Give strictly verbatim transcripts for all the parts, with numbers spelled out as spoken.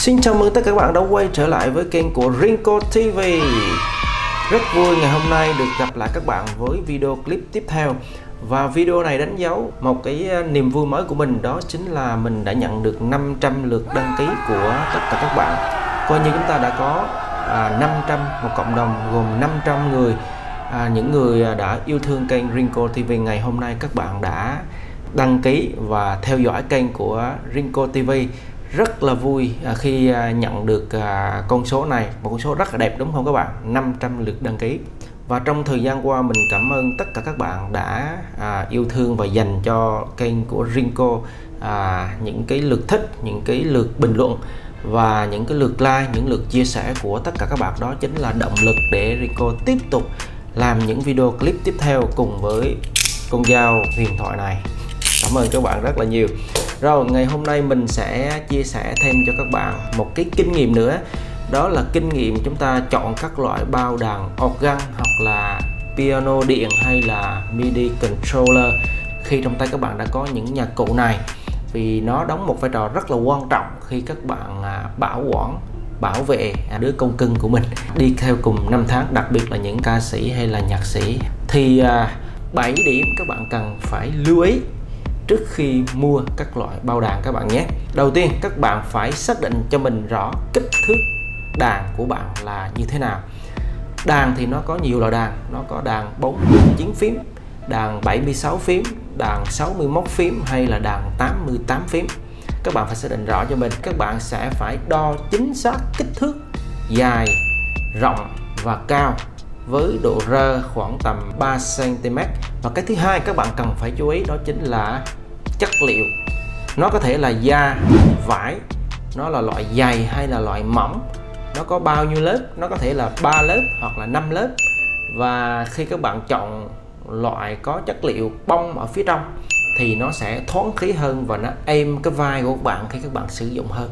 Xin chào mừng tất cả các bạn đã quay trở lại với kênh của Rinco ti vi. Rất vui ngày hôm nay được gặp lại các bạn với video clip tiếp theo. Và video này đánh dấu một cái niềm vui mới của mình, đó chính là mình đã nhận được năm trăm lượt đăng ký của tất cả các bạn. Coi như chúng ta đã có à, năm trăm, một cộng đồng gồm năm trăm người, à, những người đã yêu thương kênh Rinco ti vi. Ngày hôm nay các bạn đã đăng ký và theo dõi kênh của Rinco ti vi. Rất là vui khi nhận được con số này, một con số rất là đẹp đúng không các bạn? năm trăm lượt đăng ký. Và trong thời gian qua mình cảm ơn tất cả các bạn đã à, yêu thương và dành cho kênh của Rinco à, những cái lượt thích, những cái lượt bình luận và những cái lượt like, những lượt chia sẻ của tất cả các bạn. Đó chính là động lực để Rinco tiếp tục làm những video clip tiếp theo cùng với con dao huyền thoại này. Cảm ơn các bạn rất là nhiều. Rồi ngày hôm nay mình sẽ chia sẻ thêm cho các bạn một cái kinh nghiệm nữa. Đó là kinh nghiệm chúng ta chọn các loại bao đàn organ hoặc là piano điện hay là midi controller khi trong tay các bạn đã có những nhạc cụ này. Vì nó đóng một vai trò rất là quan trọng khi các bạn bảo quản, bảo vệ đứa con cưng của mình đi theo cùng năm tháng, đặc biệt là những ca sĩ hay là nhạc sĩ. Thì bảy điểm các bạn cần phải lưu ý trước khi mua các loại bao đàn các bạn nhé. Đầu tiên các bạn phải xác định cho mình rõ kích thước đàn của bạn là như thế nào. Đàn thì nó có nhiều loại đàn, nó có đàn bốn mươi chín phím, đàn bảy mươi sáu phím, đàn sáu mươi mốt phím hay là đàn tám mươi tám phím. Các bạn phải xác định rõ cho mình. Các bạn sẽ phải đo chính xác kích thước dài, rộng và cao với độ rơ khoảng tầm ba xăng ti mét. Và cái thứ hai các bạn cần phải chú ý đó chính là chất liệu. Nó có thể là da, vải, nó là loại dày hay là loại mỏng, nó có bao nhiêu lớp, nó có thể là ba lớp hoặc là năm lớp. Và khi các bạn chọn loại có chất liệu bông ở phía trong thì nó sẽ thoáng khí hơn và nó êm cái vai của các bạn khi các bạn sử dụng hơn.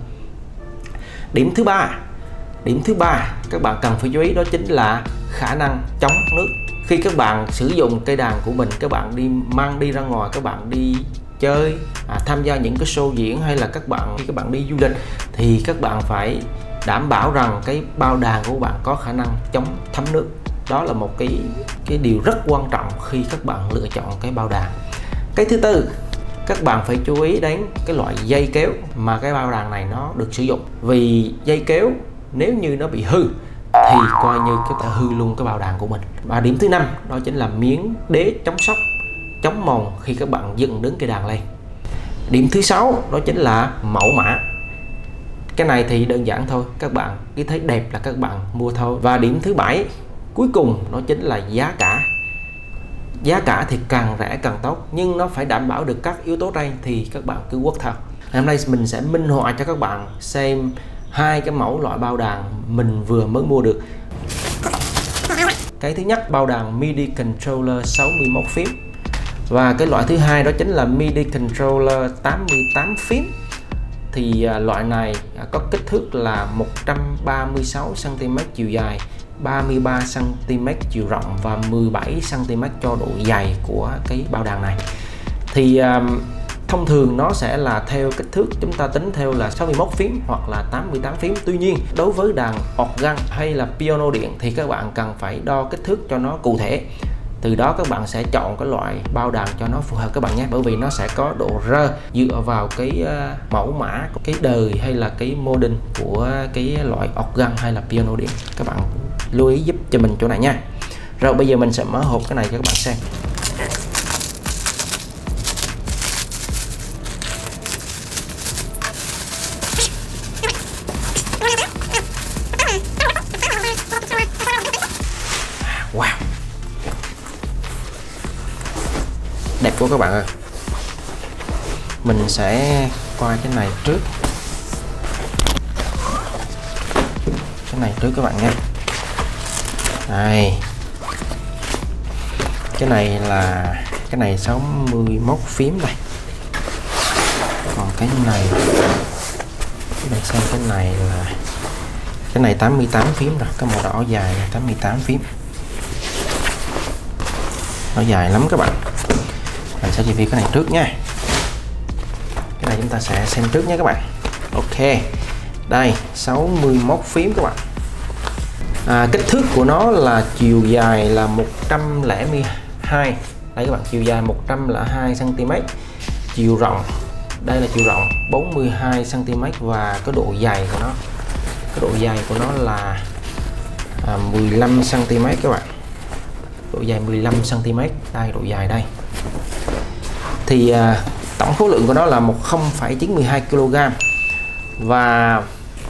Điểm thứ ba Điểm thứ ba các bạn cần phải chú ý đó chính là khả năng chống nước. Khi các bạn sử dụng cây đàn của mình, các bạn đi mang đi ra ngoài, các bạn đi chơi, à, tham gia những cái show diễn hay là các bạn khi các bạn đi du lịch thì các bạn phải đảm bảo rằng cái bao đàn của bạn có khả năng chống thấm nước. Đó là một cái cái điều rất quan trọng khi các bạn lựa chọn cái bao đàn. Cái thứ tư, các bạn phải chú ý đến cái loại dây kéo mà cái bao đàn này nó được sử dụng. Vì dây kéo nếu như nó bị hư thì coi như chúng ta hư luôn cái bao đàn của mình. Và điểm thứ năm đó chính là miếng đế chống sốc, chống mòn khi các bạn dựng đứng cây đàn lên. Điểm thứ sáu đó chính là mẫu mã. Cái này thì đơn giản thôi, các bạn cứ thấy đẹp là các bạn mua thôi. Và điểm thứ bảy cuối cùng đó chính là giá cả. Giá cả thì càng rẻ càng tốt, nhưng nó phải đảm bảo được các yếu tố đây thì các bạn cứ quất thao. Hôm nay mình sẽ minh họa cho các bạn xem hai cái mẫu loại bao đàn mình vừa mới mua được. Cái thứ nhất, bao đàn midi controller sáu mươi mốt phím. Và cái loại thứ hai đó chính là midi controller tám mươi tám phím. Thì à, loại này à, có kích thước là một trăm ba mươi sáu xăng ti mét chiều dài, ba mươi ba xăng ti mét chiều rộng và mười bảy xăng ti mét cho độ dày của cái bao đàn này. Thì à, thông thường nó sẽ là theo kích thước chúng ta tính theo là sáu mươi mốt phím hoặc là tám mươi tám phím. Tuy nhiên đối với đàn organ hay là piano điện thì các bạn cần phải đo kích thước cho nó cụ thể. Từ đó các bạn sẽ chọn cái loại bao đàn cho nó phù hợp các bạn nhé. Bởi vì nó sẽ có độ rơ dựa vào cái uh, mẫu mã, cái đời hay là cái model của cái loại organ hay là piano điện. Các bạn lưu ý giúp cho mình chỗ này nha. Rồi bây giờ mình sẽ mở hộp cái này cho các bạn xem. Wow, đẹp quá các bạn ơi. Mình sẽ qua cái này trước, cái này trước các bạn nha. Đây, cái này là cái này sáu mươi mốt phím này, còn cái này các bạn xem cái này là cái này tám mươi tám phím rồi, cái màu đỏ dài là tám mươi tám phím, nó dài lắm các bạn. Mình sẽ review cái này trước nha. Cái này chúng ta sẽ xem trước nha các bạn. Ok, Đây sáu mươi mốt phím các bạn. À, kích thước của nó là chiều dài là một trăm lẻ hai. Đây các bạn, chiều dài một trăm lẻ hai xăng ti mét, chiều rộng đây là chiều rộng bốn mươi hai xăng ti mét và cái độ dày của nó cái độ dày của nó là à, mười lăm xăng ti mét các bạn. Độ dài mười lăm xăng ti mét. Đây độ dài đây. Thì à, tổng khối lượng của nó là một không phẩy chín hai ki lô gam và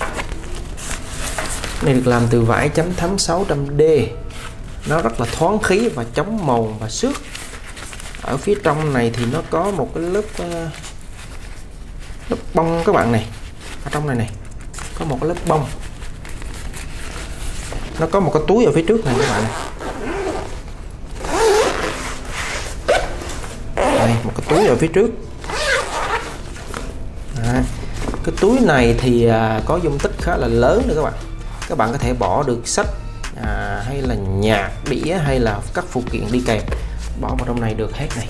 này được làm từ vải chấm thấm sáu trăm D. Nó rất là thoáng khí và chống màu và xước. Ở phía trong này thì nó có một cái lớp uh, lớp bông các bạn này. Ở trong này này có một cái lớp bông. Nó có một cái túi ở phía trước này các bạn này. Đây, một cái túi ở phía trước. Đấy. Cái túi này thì uh, có dung tích khá là lớn nữa các bạn. Các bạn có thể bỏ được sách à, hay là nhạc, đĩa hay là các phụ kiện đi kèm, bỏ vào trong này được hết này.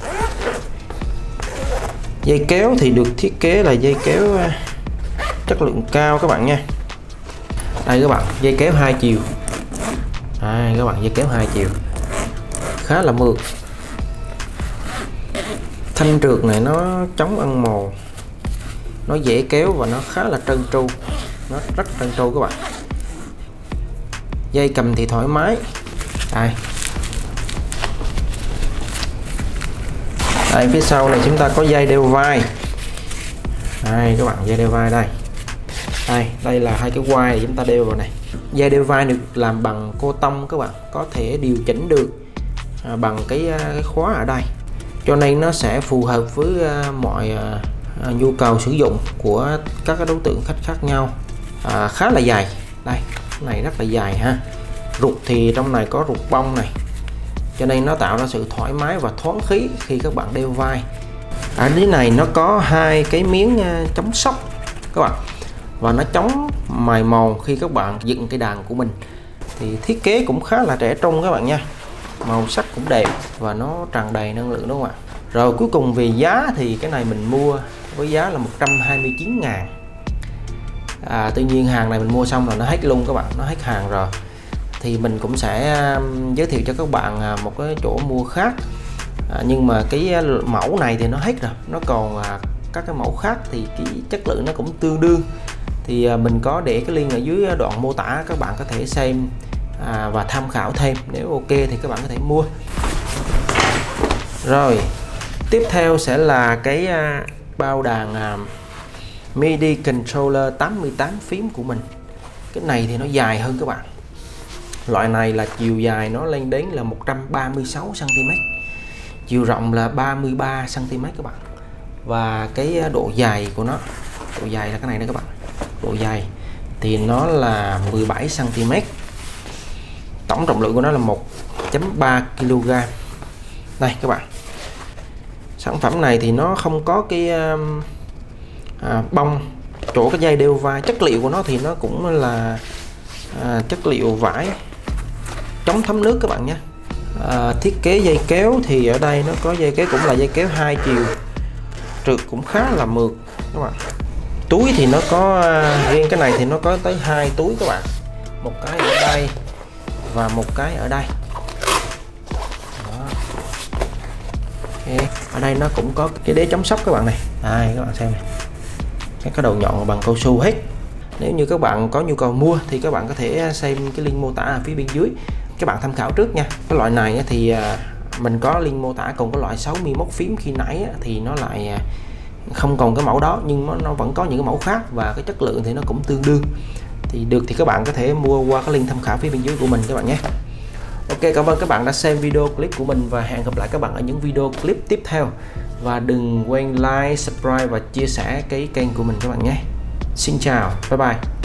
Dây kéo thì được thiết kế là dây kéo chất lượng cao các bạn nha. Đây các bạn, dây kéo hai chiều. Đây các bạn, dây kéo hai chiều khá là mượt. Thanh trượt này nó chống ăn mòn, nó dễ kéo và nó khá là trơn tru, nó rất trơn tru các bạn. Dây cầm thì thoải mái. Đây. Đây phía sau này chúng ta có dây đeo vai. Đây các bạn, dây đeo vai đây. Đây, đây là hai cái quai để chúng ta đeo vào này. Dây đeo vai được làm bằng cô tông các bạn, có thể điều chỉnh được à, bằng cái, cái khóa ở đây. Cho nên nó sẽ phù hợp với à, mọi à, nhu cầu sử dụng của các đối tượng khách khác nhau. À, khá là dài. Đây, cái này rất là dài ha. Ruột thì trong này có ruột bông này, cho nên nó tạo ra sự thoải mái và thoáng khí khi các bạn đeo vai. Ở dưới này nó có hai cái miếng chống sốc các bạn, và nó chống mài mòn khi các bạn dựng cái đàn của mình. Thì thiết kế cũng khá là trẻ trung các bạn nha, màu sắc cũng đẹp và nó tràn đầy năng lượng đúng không ạ. Rồi cuối cùng về giá thì cái này mình mua với giá là một trăm hai mươi chín ngàn. À, tuy nhiên hàng này mình mua xong là nó hết luôn các bạn, nó hết hàng rồi. Thì mình cũng sẽ um, giới thiệu cho các bạn uh, một cái chỗ mua khác. À, nhưng mà cái uh, mẫu này thì nó hết rồi, nó còn uh, các cái mẫu khác thì cái chất lượng nó cũng tương đương. Thì uh, mình có để cái link ở dưới đoạn mô tả, các bạn có thể xem uh, và tham khảo thêm. Nếu ok thì các bạn có thể mua. Rồi tiếp theo sẽ là cái uh, bao đàn uh, MIDI controller tám mươi tám phím của mình. Cái này thì nó dài hơn các bạn. Loại này là chiều dài nó lên đến là một trăm ba mươi sáu xăng ti mét, chiều rộng là ba mươi ba xăng ti mét các bạn. Và cái độ dài của nó, độ dài là cái này đó các bạn. Độ dài thì nó là mười bảy xăng ti mét. Tổng trọng lượng của nó là một phẩy ba ki lô gam. Đây các bạn. Sản phẩm này thì nó không có cái à, bông chỗ cái dây đeo vai. Chất liệu của nó thì nó cũng là à, chất liệu vải chống thấm nước các bạn nhé. À, thiết kế dây kéo thì ở đây nó có dây kéo cũng là dây kéo hai chiều, trượt cũng khá là mượt các bạn. Túi thì nó có à, riêng cái này thì nó có tới hai túi các bạn, một cái ở đây và một cái ở đây. Đó. Okay. Ở đây nó cũng có cái đế chống sốc các bạn này. Đây các bạn xem này, cái cái đầu nhọn bằng cao su hết. Nếu như các bạn có nhu cầu mua thì các bạn có thể xem cái link mô tả ở phía bên dưới, các bạn tham khảo trước nha. Cái loại này thì mình có link mô tả, còn cái loại sáu mươi mốt phím khi nãy thì nó lại không còn cái mẫu đó, nhưng nó vẫn có những cái mẫu khác và cái chất lượng thì nó cũng tương đương. Thì được thì các bạn có thể mua qua cái link tham khảo phía bên dưới của mình các bạn nhé. Ok, cảm ơn các bạn đã xem video clip của mình và hẹn gặp lại các bạn ở những video clip tiếp theo. Và đừng quên like, subscribe và chia sẻ cái kênh của mình các bạn nhé. Xin chào, bye bye.